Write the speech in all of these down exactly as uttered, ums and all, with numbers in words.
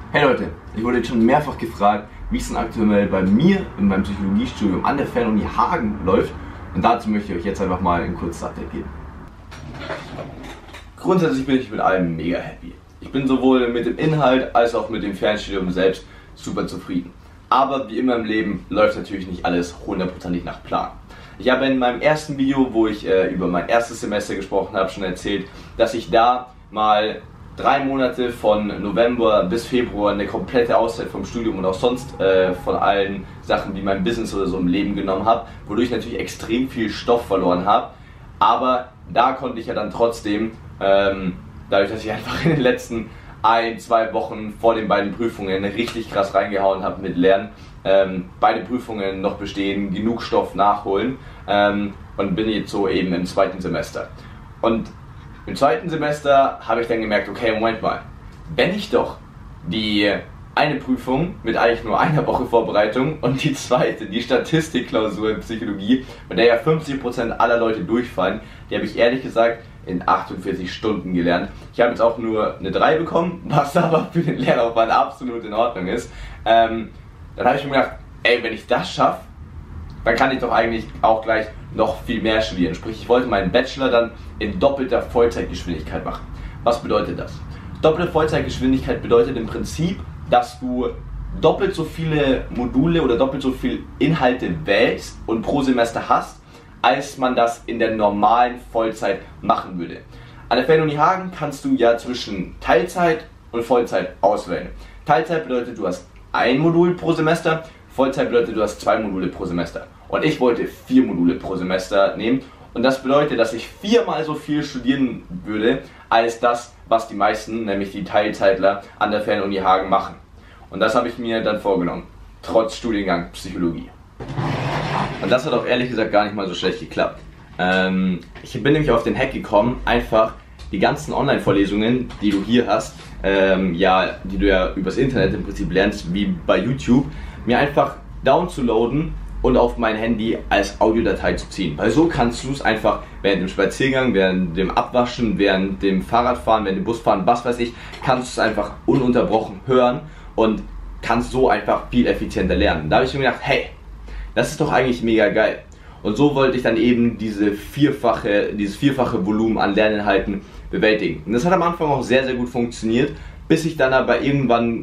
Hey Leute, ich wurde jetzt schon mehrfach gefragt, wie es denn aktuell bei mir in meinem Psychologiestudium an der Fernuni Hagen läuft, und dazu möchte ich euch jetzt einfach mal ein kurzes Update geben. Grundsätzlich bin ich mit allem mega happy. Ich bin sowohl mit dem Inhalt als auch mit dem Fernstudium selbst super zufrieden. Aber wie immer im Leben läuft natürlich nicht alles hundertprozentig nach Plan. Ich habe in meinem ersten Video, wo ich äh, über mein erstes Semester gesprochen habe, schon erzählt, dass ich da mal drei Monate von November bis Februar eine komplette Auszeit vom Studium und auch sonst äh, von allen Sachen wie mein Business oder so im Leben genommen habe, wodurch ich natürlich extrem viel Stoff verloren habe. Aber da konnte ich ja dann trotzdem, ähm, dadurch, dass ich einfach in den letzten ein, zwei Wochen vor den beiden Prüfungen richtig krass reingehauen habe mit Lernen, ähm, beide Prüfungen noch bestehen, genug Stoff nachholen ähm, und bin jetzt so eben im zweiten Semester. Und im zweiten Semester habe ich dann gemerkt, okay, Moment mal, wenn ich doch die eine Prüfung mit eigentlich nur einer Woche Vorbereitung und die zweite, die Statistikklausur in Psychologie, mit der ja fünfzig Prozent aller Leute durchfallen, die habe ich ehrlich gesagt in achtundvierzig Stunden gelernt. Ich habe jetzt auch nur eine drei bekommen, was aber für den Lernaufwand absolut in Ordnung ist. Ähm, dann habe ich mir gedacht, ey, wenn ich das schaffe, dann kann ich doch eigentlich auch gleich noch viel mehr studieren. Sprich, ich wollte meinen Bachelor dann in doppelter Vollzeitgeschwindigkeit machen. Was bedeutet das? Doppelte Vollzeitgeschwindigkeit bedeutet im Prinzip, dass du doppelt so viele Module oder doppelt so viele Inhalte wählst und pro Semester hast, als man das in der normalen Vollzeit machen würde. An der Fernuni Hagen kannst du ja zwischen Teilzeit und Vollzeit auswählen. Teilzeit bedeutet, du hast ein Modul pro Semester, Vollzeit bedeutet, du hast zwei Module pro Semester. Und ich wollte vier Module pro Semester nehmen. Und das bedeutet, dass ich viermal so viel studieren würde, als das, was die meisten, nämlich die Teilzeitler, an der Fernuni Hagen machen. Und das habe ich mir dann vorgenommen, trotz Studiengang Psychologie. Und das hat auch ehrlich gesagt gar nicht mal so schlecht geklappt. Ähm, ich bin nämlich auf den Hack gekommen, einfach die ganzen Online-Vorlesungen, die du hier hast, ähm, ja, die du ja übers Internet im Prinzip lernst, wie bei YouTube, mir einfach downzuladen und auf mein Handy als Audiodatei zu ziehen. Weil so kannst du es einfach während dem Spaziergang, während dem Abwaschen, während dem Fahrradfahren, während dem Busfahren, was weiß ich, kannst du es einfach ununterbrochen hören und kannst so einfach viel effizienter lernen. Da habe ich mir gedacht, hey, das ist doch eigentlich mega geil. Und so wollte ich dann eben diese vierfache, dieses vierfache Volumen an Lerninhalten bewältigen. Und das hat am Anfang auch sehr, sehr gut funktioniert, bis ich dann aber irgendwann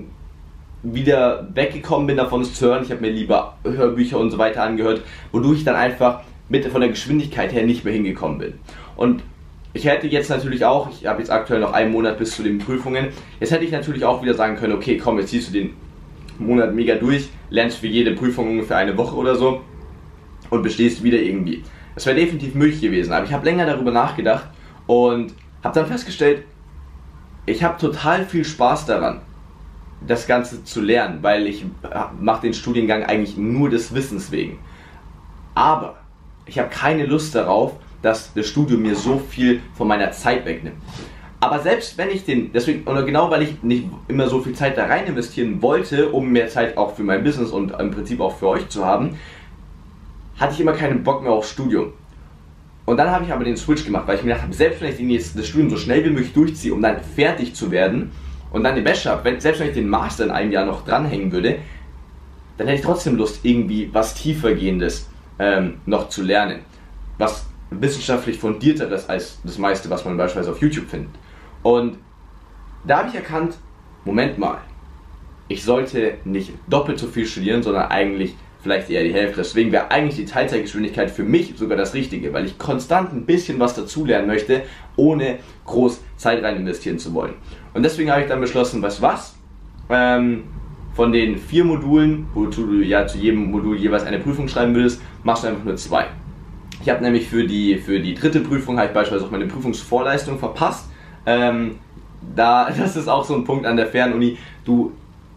wieder weggekommen bin davon, es zu hören. Ich habe mir lieber Hörbücher und so weiter angehört, wodurch ich dann einfach mit von der Geschwindigkeit her nicht mehr hingekommen bin. Und ich hätte jetzt natürlich auch, ich habe jetzt aktuell noch einen Monat bis zu den Prüfungen, jetzt hätte ich natürlich auch wieder sagen können, okay, komm, jetzt ziehst du den Monat mega durch, lernst für jede Prüfung ungefähr eine Woche oder so und bestehst wieder irgendwie. Das wäre definitiv möglich gewesen, aber ich habe länger darüber nachgedacht und habe dann festgestellt, ich habe total viel Spaß daran, das Ganze zu lernen, weil ich mache den Studiengang eigentlich nur des Wissens wegen. Aber ich habe keine Lust darauf, dass das Studium mir so viel von meiner Zeit wegnimmt. Aber selbst wenn ich den, deswegen, oder genau weil ich nicht immer so viel Zeit da rein investieren wollte, um mehr Zeit auch für mein Business und im Prinzip auch für euch zu haben, hatte ich immer keinen Bock mehr auf Studium. Und dann habe ich aber den Switch gemacht, weil ich mir gedacht habe, selbst wenn ich den jetzt, das Studium so schnell wie möglich durchziehe, um dann fertig zu werden, und dann den Bachelor, wenn, selbst wenn ich den Master in einem Jahr noch dranhängen würde, dann hätte ich trotzdem Lust, irgendwie was tiefergehendes ähm, noch zu lernen. Was wissenschaftlich fundierteres als das meiste, was man beispielsweise auf YouTube findet. Und da habe ich erkannt, Moment mal, ich sollte nicht doppelt so viel studieren, sondern eigentlich vielleicht eher die Hälfte. Deswegen wäre eigentlich die Teilzeitgeschwindigkeit für mich sogar das Richtige, weil ich konstant ein bisschen was dazulernen möchte, ohne groß Zeit rein investieren zu wollen. Und deswegen habe ich dann beschlossen, weißt du was, ähm, von den vier Modulen, wozu du ja zu jedem Modul jeweils eine Prüfung schreiben würdest, machst du einfach nur zwei. Ich habe nämlich für die, für die dritte Prüfung halt beispielsweise auch meine Prüfungsvorleistung verpasst. Ähm, da, das ist auch so ein Punkt an der Fernuni, du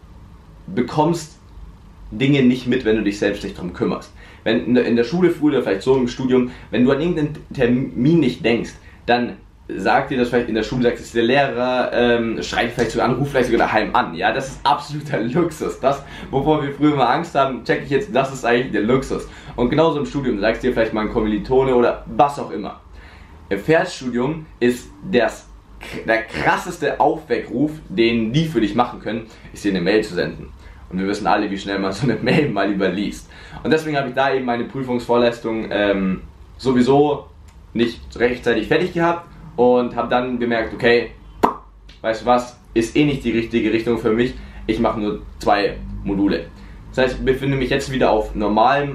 bekommst Dinge nicht mit, wenn du dich selbst nicht darum kümmerst. Wenn in der, in der Schule früher oder vielleicht so im Studium, wenn du an irgendeinen Termin nicht denkst, dann sagt dir das vielleicht in der Schule, sagt es der Lehrer, ähm, schreit vielleicht sogar an, ruft vielleicht sogar daheim an. Ja, das ist absoluter Luxus. Das, wovor wir früher mal Angst haben, check ich jetzt, das ist eigentlich der Luxus. Und genauso im Studium, sagst dir vielleicht mal ein Kommilitone oder was auch immer. Im Fernstudium ist das der krasseste Aufweckruf, den die für dich machen können, ist dir eine Mail zu senden. Und wir wissen alle, wie schnell man so eine Mail mal überliest. Und deswegen habe ich da eben meine Prüfungsvorleistung ähm, sowieso nicht rechtzeitig fertig gehabt und habe dann gemerkt, okay, weißt du was, ist eh nicht die richtige Richtung für mich, ich mache nur zwei Module. Das heißt, ich befinde mich jetzt wieder auf normalem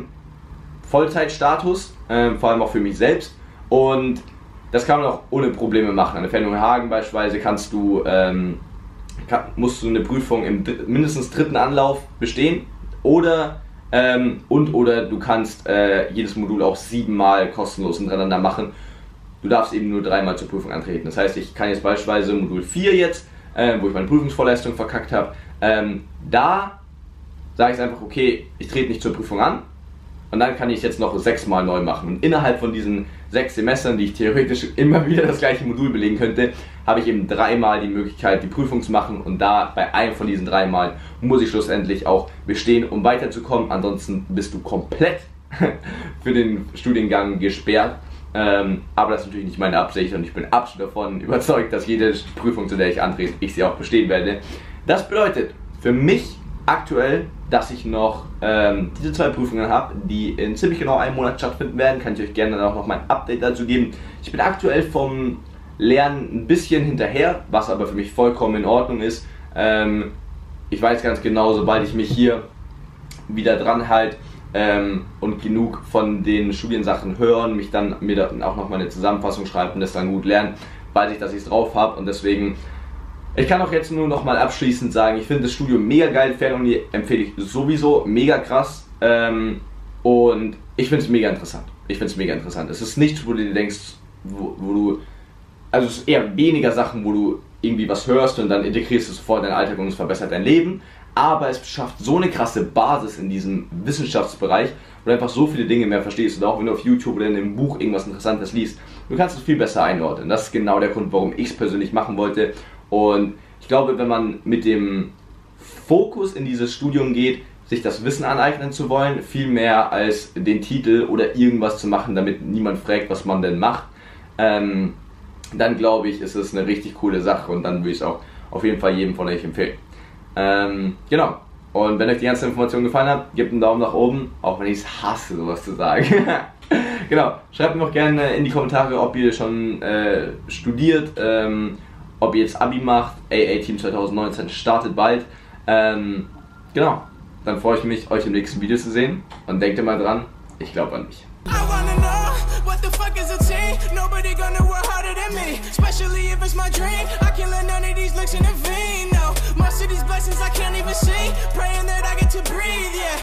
Vollzeitstatus, äh, vor allem auch für mich selbst, und das kann man auch ohne Probleme machen. An der Fernuni Hagen beispielsweise kannst du, ähm, kann, musst du eine Prüfung im mindestens dritten Anlauf bestehen oder ähm, und oder du kannst äh, jedes Modul auch siebenmal kostenlos hintereinander machen. Du darfst eben nur dreimal zur Prüfung antreten. Das heißt, ich kann jetzt beispielsweise Modul vier jetzt, äh, wo ich meine Prüfungsvorleistung verkackt habe, ähm, da sage ich einfach, okay, ich trete nicht zur Prüfung an und dann kann ich es jetzt noch sechsmal neu machen. Und innerhalb von diesen sechs Semestern, die ich theoretisch immer wieder das gleiche Modul belegen könnte, habe ich eben dreimal die Möglichkeit, die Prüfung zu machen, und da bei einem von diesen drei Mal muss ich schlussendlich auch bestehen, um weiterzukommen. Ansonsten bist du komplett für den Studiengang gesperrt. Ähm, aber das ist natürlich nicht meine Absicht und ich bin absolut davon überzeugt, dass jede Prüfung, zu der ich antrete, ich sie auch bestehen werde. Das bedeutet für mich aktuell, dass ich noch ähm, diese zwei Prüfungen habe, die in ziemlich genau einem Monat stattfinden werden. Kann ich euch gerne auch noch mein Update dazu geben. Ich bin aktuell vom Lernen ein bisschen hinterher, was aber für mich vollkommen in Ordnung ist. Ähm, ich weiß ganz genau, sobald ich mich hier wieder dran halte ähm, und genug von den Studiensachen hören, mich dann mir dann auch noch mal eine Zusammenfassung schreiben und das dann gut lernen, weiß ich, dass ich es drauf habe, und deswegen. Ich kann auch jetzt nur noch mal abschließend sagen, ich finde das Studium mega geil, Fernuni empfehle ich sowieso, mega krass, ähm, und ich finde es mega interessant. Ich finde es mega interessant. Es ist nichts, wo du dir denkst, wo, wo du, also es ist eher weniger Sachen, wo du irgendwie was hörst und dann integrierst du sofort in deinen Alltag und es verbessert dein Leben, aber es schafft so eine krasse Basis in diesem Wissenschaftsbereich, wo du einfach so viele Dinge mehr verstehst, und auch wenn du auf YouTube oder in einem Buch irgendwas Interessantes liest, du kannst es viel besser einordnen. Das ist genau der Grund, warum ich es persönlich machen wollte. Und ich glaube, wenn man mit dem Fokus in dieses Studium geht, sich das Wissen aneignen zu wollen, viel mehr als den Titel oder irgendwas zu machen, damit niemand fragt, was man denn macht, ähm, dann glaube ich, ist es eine richtig coole Sache, und dann würde ich es auch auf jeden Fall jedem von euch empfehlen. Ähm, genau. Und wenn euch die ganze Information gefallen hat, gebt einen Daumen nach oben, auch wenn ich es hasse, sowas zu sagen. Genau. Schreibt mir auch gerne in die Kommentare, ob ihr schon äh, studiert, ähm, ob ihr jetzt Abi macht. A A-Team zwanzig neunzehn startet bald. Ähm, genau, dann freue ich mich, euch im nächsten Video zu sehen. Und denkt immer dran, ich glaube an mich. Especially if it's my dream, I can't let none of these looks intervene. No, most of these blessings I can't even see. Pray